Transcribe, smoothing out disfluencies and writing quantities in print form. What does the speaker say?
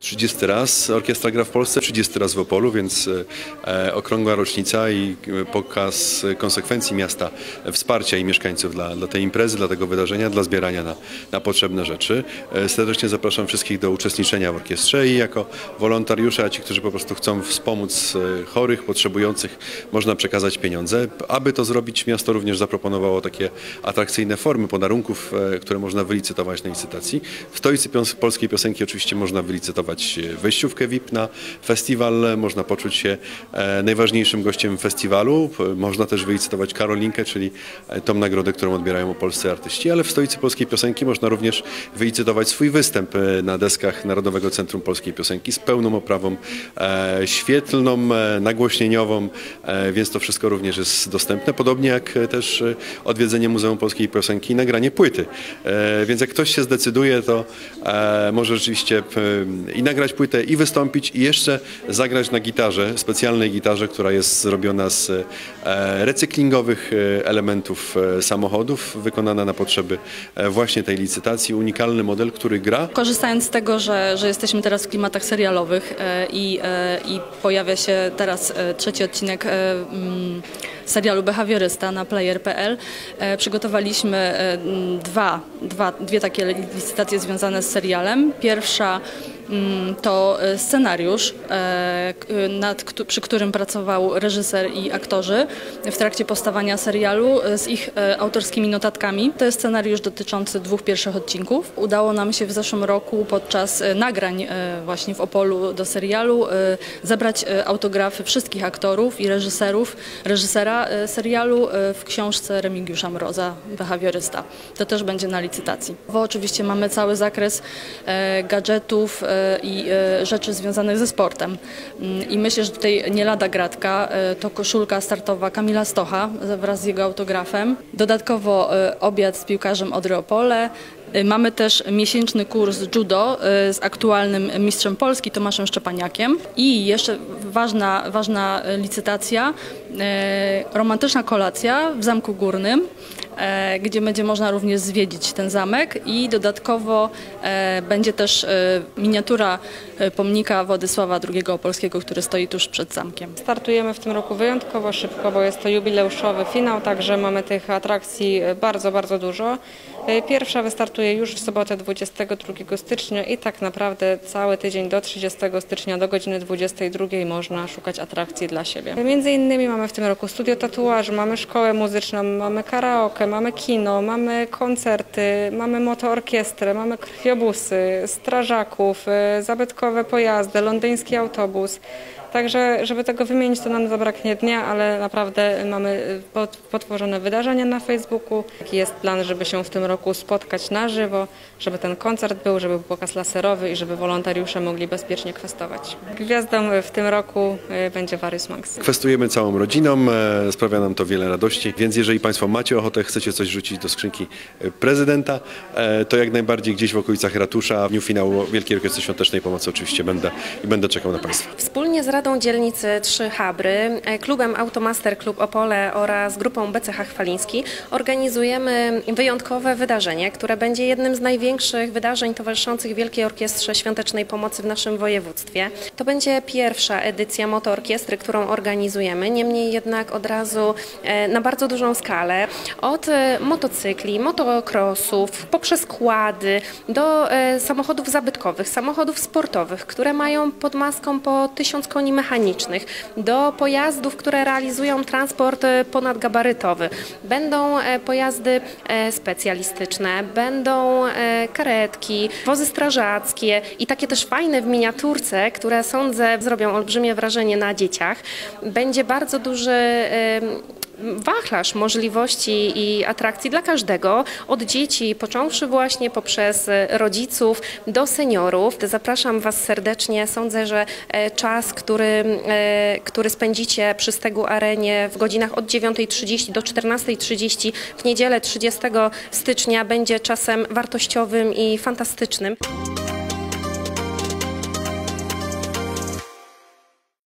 30 raz orkiestra gra w Polsce, 30 raz w Opolu, więc okrągła rocznica i pokaz konsekwencji miasta, wsparcia i mieszkańców dla tej imprezy, dla tego wydarzenia, dla zbierania na potrzebne rzeczy. Serdecznie zapraszam wszystkich do uczestniczenia w orkiestrze i jako wolontariusze, a ci, którzy po prostu chcą wspomóc chorych, potrzebujących, można przekazać pieniądze. Aby to zrobić, miasto również zaproponowało takie atrakcyjne formy podarunków, które można wylicytować na licytacji. W Stolicy Polskiej Piosenki oczywiście można wylicytować wejściówkę VIP na festiwal, można poczuć się najważniejszym gościem festiwalu, można też wylicytować Karolinkę, czyli tą nagrodę, którą odbierają polscy artyści, ale w Stolicy Polskiej Piosenki można również wylicytować swój występ na deskach Narodowego Centrum Polskiej Piosenki z pełną oprawą świetlną, nagłośnieniową, więc to wszystko również jest dostępne, podobnie jak też odwiedzenie Muzeum Polskiej Piosenki i nagranie płyty. Więc jak ktoś się zdecyduje, to może rzeczywiście i nagrać płytę, i wystąpić, i jeszcze zagrać na gitarze, specjalnej gitarze, która jest zrobiona z recyklingowych elementów samochodów, wykonana na potrzeby właśnie tej licytacji. Unikalny model, który gra. Korzystając z tego, że jesteśmy teraz w klimatach serialowych i pojawia się teraz trzeci odcinek serialu Behawiorysta na player.pl, przygotowaliśmy dwie takie licytacje związane z serialem. Pierwsza to scenariusz, przy którym pracował reżyser i aktorzy w trakcie powstawania serialu z ich autorskimi notatkami. To jest scenariusz dotyczący 2 pierwszych odcinków. Udało nam się w zeszłym roku podczas nagrań właśnie w Opolu do serialu zebrać autografy wszystkich aktorów i reżysera serialu w książce Remigiusza Mroza, Behawiorysta. To też będzie na licytacji. Bo oczywiście mamy cały zakres gadżetów i rzeczy związanych ze sportem. I myślę, że tutaj nie lada gratka, to koszulka startowa Kamila Stocha wraz z jego autografem. Dodatkowo obiad z piłkarzem Odry Opole. Mamy też miesięczny kurs judo z aktualnym mistrzem Polski Tomaszem Szczepaniakiem. I jeszcze ważna licytacja, romantyczna kolacja w Zamku Górnym, gdzie będzie można również zwiedzić ten zamek i dodatkowo będzie też miniatura pomnika Władysława II Opolskiego, który stoi tuż przed zamkiem. Startujemy w tym roku wyjątkowo szybko, bo jest to jubileuszowy finał, także mamy tych atrakcji bardzo, bardzo dużo. Pierwsza wystartuje już w sobotę 22 stycznia i tak naprawdę cały tydzień do 30 stycznia do godziny 22 można szukać atrakcji dla siebie. Między innymi mamy w tym roku studio tatuażu, mamy szkołę muzyczną, mamy karaoke, mamy kino, mamy koncerty, mamy motoorkiestrę, mamy krwiobusy, strażaków, zabytkowe pojazdy, londyński autobus. Także, żeby tego wymienić, to nam zabraknie dnia, ale naprawdę mamy potworzone wydarzenia na Facebooku. Taki jest plan, żeby się w tym roku spotkać na żywo, żeby ten koncert był, żeby był pokaz laserowy i żeby wolontariusze mogli bezpiecznie kwestować. Gwiazdą w tym roku będzie Various Monks. Kwestujemy całą rodziną, sprawia nam to wiele radości, więc jeżeli Państwo macie ochotę, chcecie coś rzucić do skrzynki prezydenta, to jak najbardziej gdzieś w okolicach ratusza, w dniu finału Wielkiej Orkiestry Świątecznej Pomocy oczywiście będę czekał na Państwa. Wspólnie z Radą Dzielnicy Trzy Habry, klubem Automaster Klub Opole oraz grupą BCH Chwaliński organizujemy wyjątkowe wydarzenie, które będzie jednym z największych wydarzeń towarzyszących Wielkiej Orkiestrze Świątecznej Pomocy w naszym województwie. To będzie pierwsza edycja motoorkiestry, którą organizujemy, niemniej jednak od razu na bardzo dużą skalę. Od motocykli, motocrossów, poprzez quady, do samochodów zabytkowych, samochodów sportowych, które mają pod maską po 1000 koni mechanicznych, do pojazdów, które realizują transport ponadgabarytowy. Będą pojazdy specjalistyczne, będą karetki, wozy strażackie i takie też fajne w miniaturce, które sądzę zrobią olbrzymie wrażenie na dzieciach. Będzie bardzo duży wachlarz możliwości i atrakcji dla każdego, od dzieci, począwszy właśnie poprzez rodziców do seniorów. Zapraszam Was serdecznie. Sądzę, że czas, który spędzicie przy Stegu Arenie w godzinach od 9:30 do 14:30 w niedzielę 30 stycznia będzie czasem wartościowym i fantastycznym.